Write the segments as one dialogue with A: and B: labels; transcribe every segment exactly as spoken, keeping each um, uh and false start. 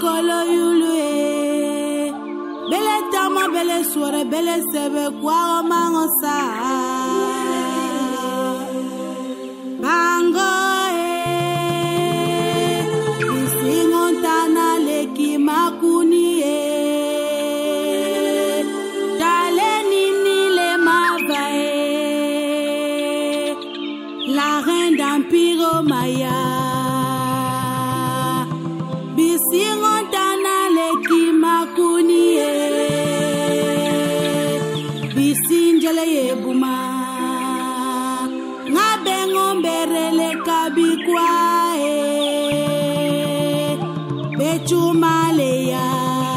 A: follow you, Louis. Bele tama, bele swore, bele sebe, kwa o mangosa. Bango, eh. Isingontana leki makuni, eh. Dale nini le mava, eh. La reine d'Empire Maya. Bisingontana leki makuni, eh. Bisinjele yebuma. Ngabengombere kabikwa, eh. Bechumaleya.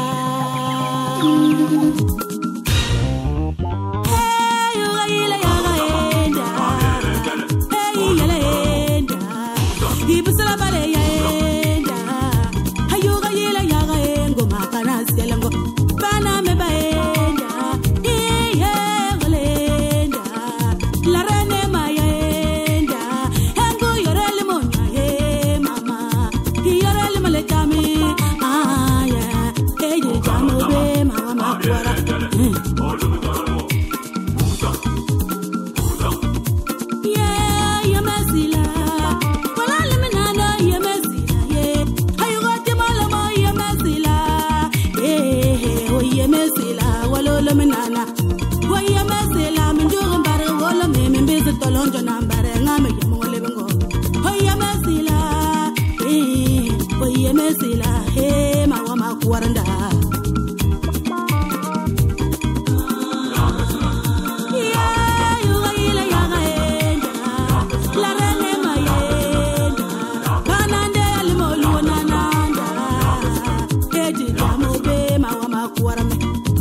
A: Hey, yule yaga enda. Hey, yule enda. Ibusala bale enda. Hayuga yule yaga engo makana selengo. Bana me baenda. Iye yule enda. La rene maya enda. Hengu yore limonya ye mama. Yore limale kami. Ah yeah. Hey, you jamo be mama kwara. Yeah, you mesila. Wala liminana you mesila. Yeah, ayu gati malama you mesila. Yeah, oh you mesila. Wala liminana. Oh you mesila. Minjurun bare wala me minbizi tolonjo nambare ngame yamole bengo. Oh you mesila. Eh, oh you mesila. Hey, mama makwaranda. Yeah, you ile yaga enda. La rene mayenda. Banande alimolu nananda. Eji jamo be mama makwarame.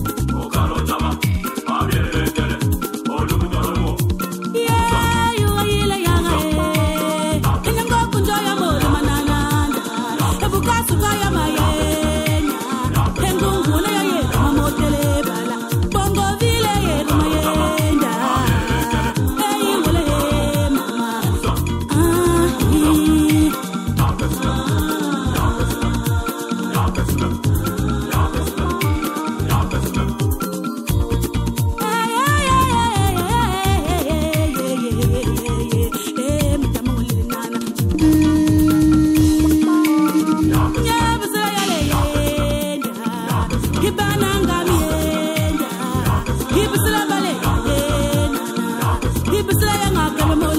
A: Yeah, you ile yaga enda. Inyango kunjo ya mole manananda. Ebukasu kaya mayenda. Hengungu na ya ye mamotele bala. Bongo vile ye mayenda. Hey, wale mama. Ah, ee. Ibisla bale, ibisla yang akan